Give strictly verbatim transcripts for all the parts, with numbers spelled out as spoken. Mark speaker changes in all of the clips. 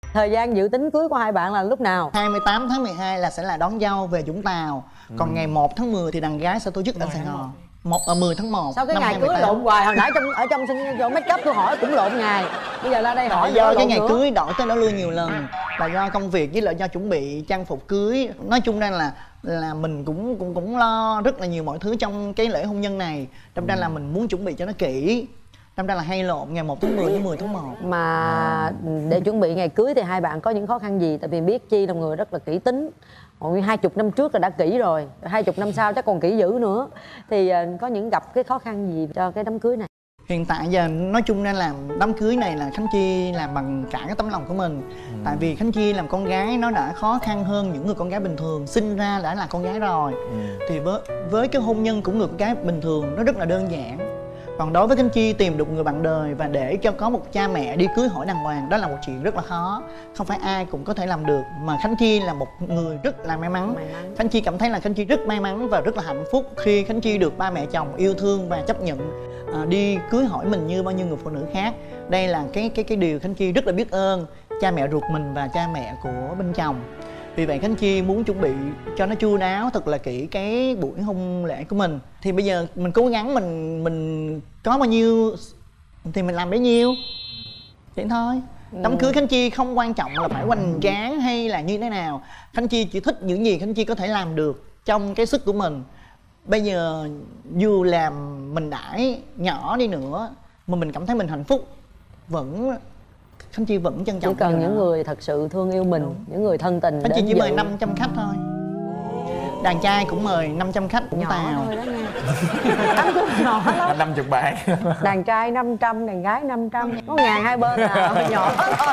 Speaker 1: Thời gian dự tính cưới của hai bạn là lúc nào?
Speaker 2: hai mươi tám tháng mười hai là sẽ là đón dâu về Vũng Tàu. ừ. Còn ngày một tháng mười thì đàn gái sẽ tổ chức ở Sài Gòn. Một ở mười tháng một.
Speaker 1: Sao cái
Speaker 2: năm
Speaker 1: ngày
Speaker 2: hai mươi tám
Speaker 1: cưới lộn hoài? Hồi nãy trong ở trong sân chỗ make up tôi hỏi cũng lộn ngày. Bây giờ ra đây hỏi
Speaker 2: do cái ngày
Speaker 1: nữa.
Speaker 2: cưới đổi tới đó lui nhiều lần. Là do công việc với lại do chuẩn bị trang phục cưới. Nói chung ra là là mình cũng cũng cũng lo rất là nhiều mọi thứ trong cái lễ hôn nhân này. Đâm ra là mình muốn chuẩn bị cho nó kỹ. Đâm ra là hay lộn ngày một tháng mười với mười tháng một.
Speaker 1: Mà để chuẩn bị ngày cưới thì hai bạn có những khó khăn gì? Tại vì biết Chi là người rất là kỹ tính. Ôi, hai chục năm trước là đã kỹ rồi, hai chục năm sau chắc còn kỹ dữ nữa. Thì có những gặp cái khó khăn gì cho cái đám cưới này?
Speaker 2: Hiện tại giờ nói chung ra làm đám cưới này là Khánh Chi làm bằng cả cái tấm lòng của mình. ừ. Tại vì Khánh Chi làm con gái nó đã khó khăn hơn những người con gái bình thường. Sinh ra đã là con gái rồi. ừ. Thì với với cái hôn nhân của người con gái bình thường nó rất là đơn giản. Còn đối với Khánh Chi tìm được người bạn đời và để cho có một cha mẹ đi cưới hỏi đàng hoàng, đó là một chuyện rất là khó. Không phải ai cũng có thể làm được. Mà Khánh Chi là một người rất là may mắn. may mắn Khánh Chi cảm thấy là Khánh Chi rất may mắn và rất là hạnh phúc khi Khánh Chi được ba mẹ chồng yêu thương và chấp nhận à, đi cưới hỏi mình như bao nhiêu người phụ nữ khác. Đây là cái cái cái điều Khánh Chi rất là biết ơn cha mẹ ruột mình và cha mẹ của bên chồng. Vì vậy Khánh Chi muốn chuẩn bị cho nó chu đáo thật là kỹ cái buổi hôn lễ của mình. Thì bây giờ mình cố gắng mình mình có bao nhiêu thì mình làm bấy nhiêu. Vậy thôi. Đám cưới Khánh Chi không quan trọng là phải hoành tráng hay là như thế nào. Khánh Chi chỉ thích những gì Khánh Chi có thể làm được trong cái sức của mình. Bây giờ dù làm mình đãi nhỏ đi nữa mà mình cảm thấy mình hạnh phúc, vẫn Khánh Chi vẫn trân trọng.
Speaker 1: Chỉ cần những người thật sự thương yêu mình. Đúng. Những người thân tình.
Speaker 2: Khánh Chi chỉ mời năm trăm khách thôi. Đàn trai cũng mời năm trăm khách Vũng Tàu.
Speaker 1: Thôi đó nha. Đám cưới nhỏ lắm.
Speaker 3: năm mươi bạn.
Speaker 1: Đàn trai năm trăm, đàn gái năm trăm. Có ngàn hai bên là nhỏ thôi.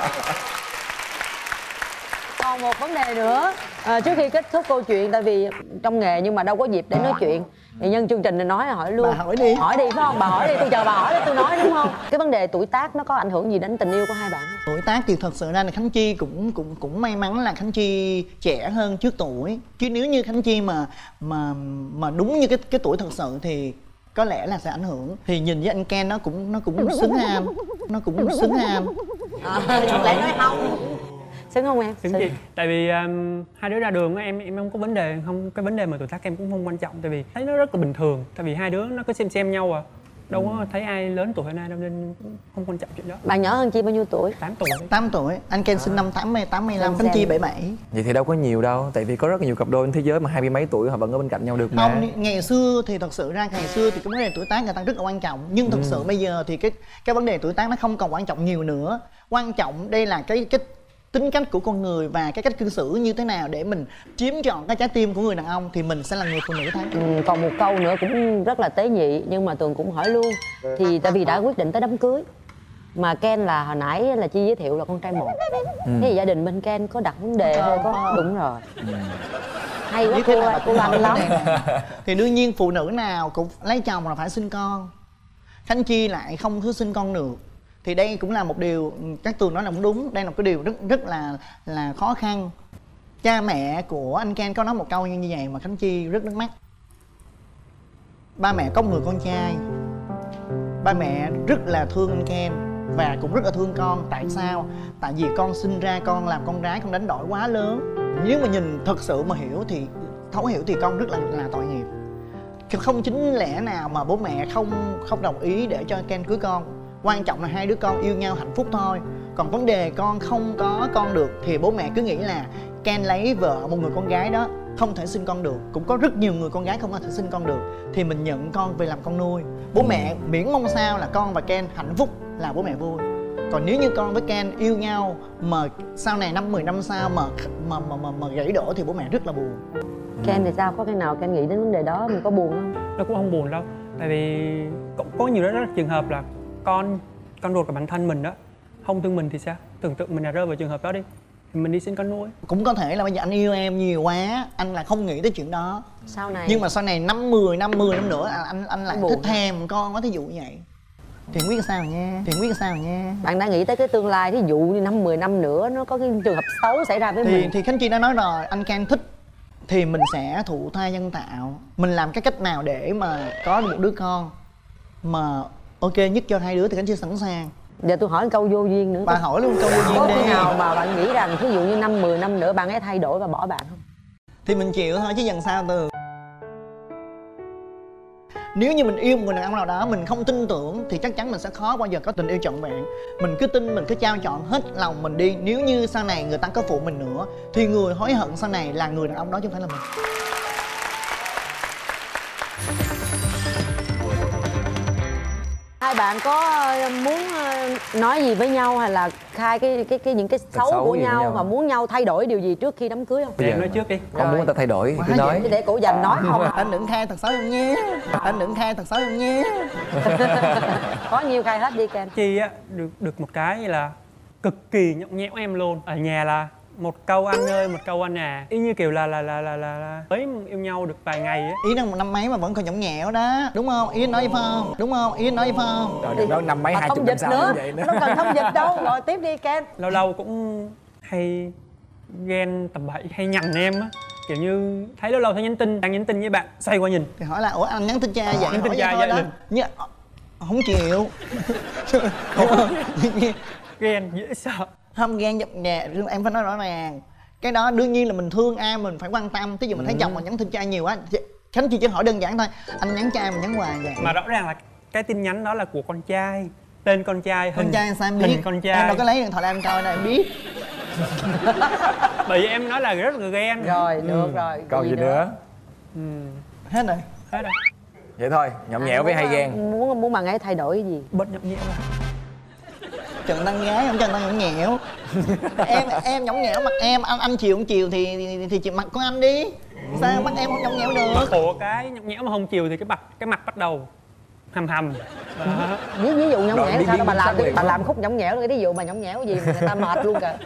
Speaker 1: Còn một vấn đề nữa à, trước khi kết thúc câu chuyện, tại vì trong nghề nhưng mà đâu có dịp để nói chuyện, thì nhân chương trình này nói hỏi luôn.
Speaker 2: Bà hỏi đi.
Speaker 1: Hỏi đi phải không? Bà hỏi đi, tôi chờ bà hỏi để tôi nói đúng không? Cái vấn đề tuổi tác nó có ảnh hưởng gì đến tình yêu của hai bạn không?
Speaker 2: Tuổi tác thì thật sự ra là Khánh Chi cũng cũng cũng may mắn là Khánh Chi trẻ hơn trước tuổi. Chứ nếu như Khánh Chi mà mà mà đúng như cái cái tuổi thật sự thì có lẽ là sẽ ảnh hưởng. Thì nhìn với anh Ken nó cũng nó cũng xứng ham, nó cũng xứng ham.
Speaker 1: À, lại nói không. Xứng không em?
Speaker 4: Xứng gì? Tại vì um, hai đứa ra đường á, em em không có vấn đề, không cái vấn đề mà tuổi tác em cũng không quan trọng, tại vì thấy nó rất là bình thường. Tại vì hai đứa nó cứ xem xem nhau à, đâu có thấy ai lớn tuổi hơn ai đâu, nên không quan trọng chuyện đó.
Speaker 1: Bạn nhỏ hơn Chi bao nhiêu tuổi?
Speaker 4: tám tuổi.
Speaker 2: tám tuổi. Anh Ken sinh năm tám mươi, tám mươi lăm, Khánh Chi bảy mươi bảy.
Speaker 3: Vậy thì đâu có nhiều đâu, tại vì có rất là nhiều cặp đôi trên thế giới mà hai mươi mấy tuổi họ vẫn ở bên cạnh nhau được mà.
Speaker 2: Không, ngày xưa thì thật sự ra ngày xưa thì cái vấn đề tuổi tác người ta rất là quan trọng, nhưng thật ừ. sự bây giờ thì cái cái vấn đề tuổi tác nó không còn quan trọng nhiều nữa. Quan trọng đây là cái cái tính cách của con người và cái cách cư xử như thế nào để mình chiếm trọn cái trái tim của người đàn ông thì mình sẽ là người phụ nữ thắng.
Speaker 1: Ừ, còn một câu nữa cũng rất là tế nhị nhưng mà Tường cũng hỏi luôn, thì tại vì đã quyết định tới đám cưới mà Ken là hồi nãy là Chi giới thiệu là con trai một, ừ. thế thì gia đình bên Ken có đặt vấn đề hay có? Đúng rồi. Ừ. Hay quá, cô cô lanh lắm.
Speaker 2: Thì đương nhiên phụ nữ nào cũng lấy chồng là phải sinh con. Khánh Chi lại không thứ sinh con được. Thì đây cũng là một điều các Tường nói là cũng đúng, đây là một cái điều rất rất là là khó khăn. Cha mẹ của anh Ken có nói một câu như vậy mà Khánh Chi rất nước mắt. Ba mẹ có một người con trai, ba mẹ rất là thương anh Ken và cũng rất là thương con. Tại sao? Tại vì con sinh ra con làm con gái, con đánh đổi quá lớn. Nếu mà nhìn thật sự mà hiểu thì thấu hiểu thì con rất là là tội nghiệp. Không chính lẽ nào mà bố mẹ không không đồng ý để cho Ken cưới con. Quan trọng là hai đứa con yêu nhau hạnh phúc thôi. Còn vấn đề con không có con được thì bố mẹ cứ nghĩ là Ken lấy vợ một người con gái đó không thể sinh con được. Cũng có rất nhiều người con gái không có thể sinh con được thì mình nhận con về làm con nuôi. Bố mẹ miễn mong sao là con và Ken hạnh phúc là bố mẹ vui. Còn nếu như con với Ken yêu nhau mà sau này năm mười năm sau mà mà mà mà, mà gãy đổ thì bố mẹ rất là buồn.
Speaker 1: Ken thì sao? Có khi nào Ken nghĩ đến vấn đề đó mình có buồn không?
Speaker 4: Nó cũng không buồn đâu. Tại vì cũng có nhiều rất, rất trường hợp là con con ruột của bản thân mình đó không thương mình thì sao? Tưởng tượng mình là rơi vào trường hợp đó đi thì mình đi sinh con nuôi.
Speaker 2: Cũng có thể là bây giờ anh yêu em nhiều quá, anh là không nghĩ tới chuyện đó.
Speaker 1: Sau này
Speaker 2: nhưng mà sau này năm mười năm mười năm nữa anh anh lại thích thèm con quá, thí dụ như vậy thì không biết sao nha, thì không biết sao nha.
Speaker 1: Bạn đã nghĩ tới cái tương lai, thí dụ như năm mười năm nữa nó có cái trường hợp xấu xảy ra với
Speaker 2: thì,
Speaker 1: mình
Speaker 2: thì Khánh Chi đã nói rồi, anh Ken thích thì mình sẽ thụ thai nhân tạo. Mình làm cái cách nào để mà có một đứa con mà ok nhất cho hai đứa thì Khánh Chi sẵn sàng.
Speaker 1: Giờ tôi hỏi câu vô duyên nữa.
Speaker 2: Bà hỏi luôn câu vô duyên
Speaker 1: Có
Speaker 2: đi.
Speaker 1: khi nào mà bạn nghĩ rằng ví dụ như năm mười năm nữa bạn ấy thay đổi và bỏ bạn không?
Speaker 2: Thì mình chịu thôi chứ dần sao từ. Nếu như mình yêu một người đàn ông nào đó mình không tin tưởng thì chắc chắn mình sẽ khó bao giờ có tình yêu trọn vẹn. Mình cứ tin, mình cứ trao chọn hết lòng mình đi. Nếu như sau này người ta có phụ mình nữa thì người hối hận sau này là người đàn ông đó chứ không phải là mình.
Speaker 1: Hai bạn có ờ, muốn ờ, nói gì với nhau hay là khai cái cái cái những cái xấu,
Speaker 3: xấu
Speaker 1: của
Speaker 3: gì với
Speaker 1: nhau
Speaker 3: nhau.
Speaker 1: và muốn nhau thay đổi điều gì trước khi đám cưới không?
Speaker 4: Để em nói trước đi.
Speaker 3: Không muốn người ta thay đổi
Speaker 2: Quá
Speaker 3: cứ
Speaker 2: dễ.
Speaker 3: nói.
Speaker 1: Chứ để cổ dành nói không?
Speaker 2: Anh đừng khai thật xấu em nhé. Anh đừng khai thật xấu em nhé.
Speaker 1: Có nhiêu khai hết đi Ken.
Speaker 4: Chi á được được một cái là cực kỳ nhõng nhẽo em luôn. Ở nhà là một câu anh ơi, một câu anh à, y như kiểu là là là là là, là mới yêu nhau được vài ngày á.
Speaker 2: Ý đang một năm mấy mà vẫn còn nhõng nhẽo đó, đúng không? Ý anh nói phải không? Đúng không? Ý anh nói phải không?
Speaker 3: Trời đừng nói năm mấy
Speaker 1: À,
Speaker 3: hai
Speaker 1: thông
Speaker 3: chục năm
Speaker 1: dịch
Speaker 3: sau
Speaker 1: nữa,
Speaker 3: như vậy nữa.
Speaker 1: đâu cần thông dịch đâu. Rồi tiếp đi Ken.
Speaker 4: Lâu lâu cũng hay ghen tầm bậy, hay nhằn em á, kiểu như thấy lâu lâu thấy nhắn tin, đang nhắn tin với bạn xoay qua nhìn
Speaker 2: Thì hỏi là ủa anh nhắn tin cha vậy?
Speaker 4: nhắn tin
Speaker 2: Hỏi
Speaker 4: cha
Speaker 2: vậy thôi
Speaker 4: vậy
Speaker 2: đó.
Speaker 4: liền.
Speaker 2: Như, không chịu. Không,
Speaker 4: ghen dễ sợ.
Speaker 2: không ghen dập nhà, em phải nói rõ ràng. Cái đó đương nhiên là mình thương ai mình phải quan tâm. Ví dụ mình thấy chồng mình nhắn tin cha nhiều quá, Khánh Chi chỉ hỏi đơn giản thôi, anh nhắn cha mình nhắn hoài vậy.
Speaker 4: Mà rõ ràng là cái tin nhắn đó là của con trai, tên con trai, hình
Speaker 2: Con trai sao em
Speaker 4: hình
Speaker 2: biết?
Speaker 4: con trai.
Speaker 2: Em đâu có lấy điện thoại ra em coi đâu em biết.
Speaker 4: Bởi vì em nói là rất là ghen.
Speaker 1: Rồi được rồi.
Speaker 3: Còn gì nữa?
Speaker 4: Ừ.
Speaker 2: Hết rồi.
Speaker 4: Hết rồi.
Speaker 3: Vậy thôi, nhõng nhẽo với hay ghen.
Speaker 1: Muốn muốn bạn ấy thay đổi cái gì?
Speaker 4: Bớt nhõng nhẽo ra.
Speaker 2: Trần Đăng gái không, Trần Đăng nhõng nhẽo. em em nhõng nhẽo mặt em, anh anh chiều không chiều thì thì, thì chịu mặt con anh đi. Sao mắt em không nhõng nhẽo
Speaker 4: Mà
Speaker 2: được?
Speaker 4: khổ cái nhõng nhẽo mà không chiều thì cái mặt cái mặt bắt đầu hầm hầm. Đó.
Speaker 1: Ví, ví dụ nhõng
Speaker 3: Rồi,
Speaker 1: nhẽo
Speaker 3: biến
Speaker 1: sao
Speaker 3: biến
Speaker 1: bà làm
Speaker 3: sắc liền
Speaker 1: bà
Speaker 3: đó.
Speaker 1: làm khúc nhõng nhẽo cái ví dụ mà nhõng nhẽo gì mà người ta mệt luôn kìa.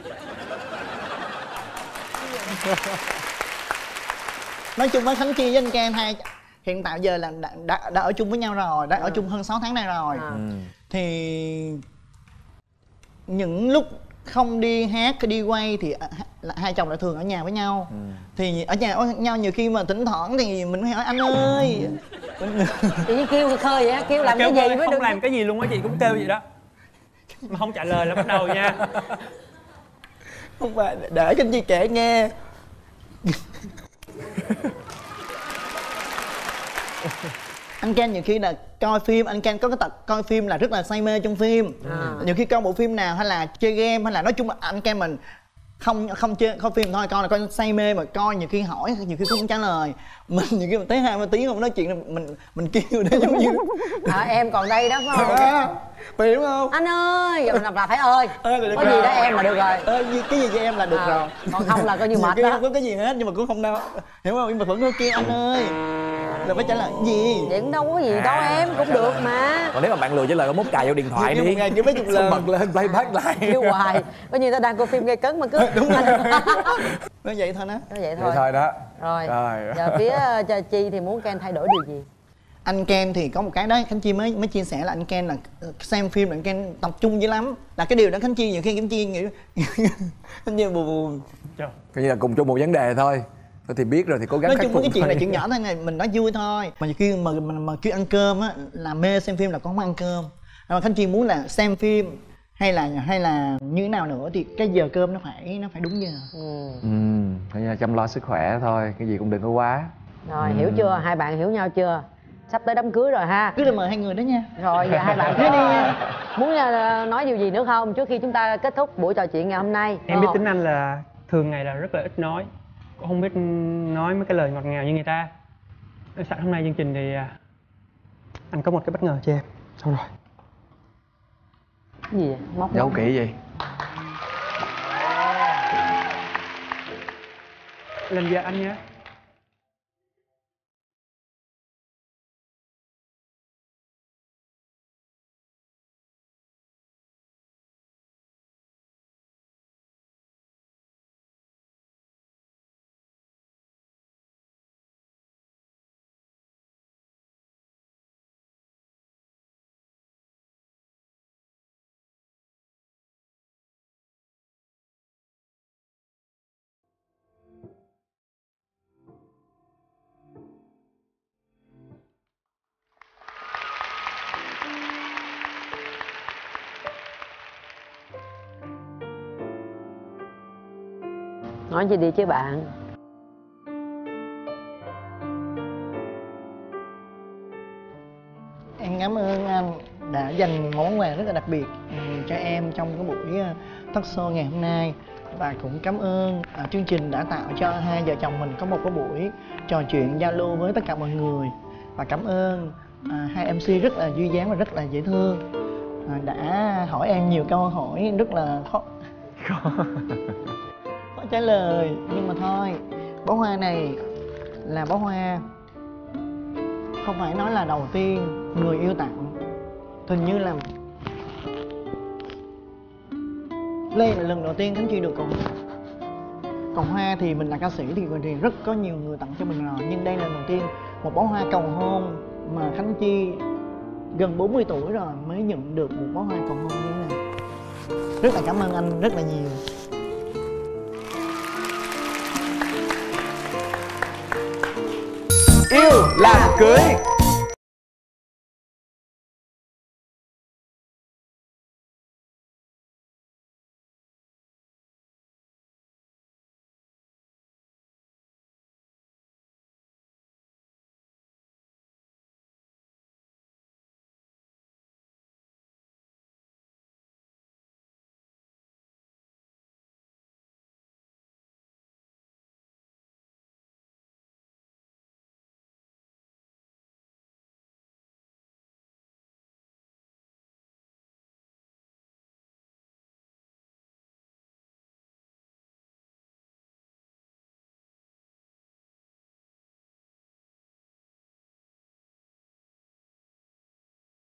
Speaker 2: Nói chung với Khánh Chi với anh Ken hai hiện tại giờ là đã, đã, đã ở chung với nhau rồi, đã ở chung hơn sáu tháng nay rồi.
Speaker 1: À.
Speaker 3: Ừ.
Speaker 2: Thì những lúc không đi hát đi quay thì là hai chồng lại thường ở nhà với nhau.
Speaker 3: Ừ.
Speaker 2: Thì ở nhà với nhau nhiều khi mà thỉnh thoảng thì mình hay hỏi anh ơi.
Speaker 1: Chị như kêu khơi vậy á, kêu làm
Speaker 4: Kêu
Speaker 1: cái gì
Speaker 4: thôi,
Speaker 1: mới
Speaker 4: không
Speaker 1: được.
Speaker 4: làm cái gì luôn á, chị cũng kêu vậy đó. Mà không trả lời là bắt đầu nha.
Speaker 2: Không phải, để Khánh Chi kể nghe. Anh Ken nhiều khi là coi phim, anh Ken có cái tật coi phim là rất là say mê trong phim.
Speaker 1: À.
Speaker 2: Nhiều khi coi bộ phim nào hay là chơi game hay là nói chung là anh Ken mình không không chơi coi phim thôi, coi là coi say mê mà coi nhiều khi hỏi nhiều khi cũng không trả lời. Mình nhiều khi mình tới hai ba tiếng không nói chuyện là mình mình kêu để giống như
Speaker 1: À, em còn đây đó phải không?
Speaker 2: à, mày đúng không?
Speaker 1: Anh ơi, giờ mình là phải ơi.
Speaker 2: Ơi là được
Speaker 1: Có
Speaker 2: rồi.
Speaker 1: gì đó em là được rồi.
Speaker 2: Ờ, gì- cái gì cho em là được
Speaker 1: À,
Speaker 2: rồi.
Speaker 1: còn không là coi như
Speaker 2: Nhiều
Speaker 1: mệt
Speaker 2: khi
Speaker 1: đó.
Speaker 2: không có cái gì hết nhưng mà cũng không đâu, hiểu không? Nhưng mà vẫn có kêu anh ơi là phải trả lời gì.
Speaker 1: Vậy cũng đâu có gì đâu em, cũng được mà.
Speaker 3: Còn nếu mà bạn lười trả lời có mốt cài vô điện thoại
Speaker 2: Kêu
Speaker 3: đi.
Speaker 2: một ngày kêu mấy chục lần.
Speaker 3: Xong bật lên playback lại.
Speaker 1: Kêu hoài. Có như ta đang coi phim gây cấn mà cứ.
Speaker 2: Đúng rồi. Nói vậy thôi đó.
Speaker 1: Nói vậy
Speaker 3: Vậy
Speaker 1: thôi.
Speaker 3: thôi đó.
Speaker 1: Rồi.
Speaker 3: Rồi.
Speaker 1: Giờ phía uh, Chi thì muốn Ken thay đổi điều gì?
Speaker 2: Anh Ken thì có một cái đó Khánh Chi mới mới chia sẻ là anh Ken là xem phim là anh Ken tập trung dữ lắm, là cái điều đó Khánh Chi nhiều khi Khánh Chi nghĩ Khánh Chi buồn buồn.
Speaker 4: Trời.
Speaker 3: Coi như là cùng chung một vấn đề thôi. Thôi thì biết rồi thì cố gắng
Speaker 2: Nói
Speaker 3: khắc
Speaker 2: chung
Speaker 3: phục
Speaker 2: cái chuyện
Speaker 3: thôi.
Speaker 2: này chuyện nhỏ thôi này mình nói vui thôi, mà nhiều khi mà mà, mà kêu ăn cơm á là mê xem phim là con không ăn cơm, mà Khánh Chi muốn là xem phim hay là hay là như thế nào nữa thì cái giờ cơm nó phải nó phải đúng giờ.
Speaker 1: Ừ.
Speaker 3: Ừ, coi như là chăm lo sức khỏe thôi, cái gì cũng đừng có quá.
Speaker 1: Rồi, hiểu chưa? Hai bạn hiểu nhau chưa? Sắp tới đám cưới rồi ha.
Speaker 2: Cứ là mời hai người đó nha.
Speaker 1: Rồi, giờ hai bạn
Speaker 2: Thế đi
Speaker 1: có
Speaker 2: nha.
Speaker 1: muốn uh, nói điều gì nữa không trước khi chúng ta kết thúc buổi trò chuyện ngày hôm nay?
Speaker 4: Em biết
Speaker 1: Ờ.
Speaker 4: tính anh là thường ngày là rất là ít nói, cũng không biết nói mấy cái lời ngọt ngào như người ta. Sẵn hôm nay chương trình thì à, anh có một cái bất ngờ cho em. Xong rồi.
Speaker 1: Cái gì vậy? Móc
Speaker 3: Giấu
Speaker 1: móc.
Speaker 3: kỹ gì?
Speaker 4: Lên giờ anh nhé.
Speaker 1: Nói gì đi chứ bạn.
Speaker 2: Em cảm ơn anh đã dành món quà rất là đặc biệt cho em trong cái buổi talk show ngày hôm nay. Và cũng cảm ơn à, chương trình đã tạo cho hai vợ chồng mình có một cái buổi trò chuyện giao lưu với tất cả mọi người. Và cảm ơn à, hai em xê rất là duyên dáng và rất là dễ thương, à, đã hỏi em nhiều câu hỏi rất là khó khó, khó trả lời. Nhưng mà thôi, bó hoa này là bó hoa không phải nói là đầu tiên người yêu tặng, hình như là đây là lần đầu tiên Khánh Chi được còn còn hoa. Thì mình là ca sĩ thì, thì rất có nhiều người tặng cho mình rồi, nhưng đây là lần đầu tiên một bó hoa cầu hôn mà Khánh Chi gần bốn mươi tuổi rồi mới nhận được một bó hoa cầu hôn như thế này. Rất là cảm ơn anh rất là nhiều.
Speaker 3: Yêu làm cưới.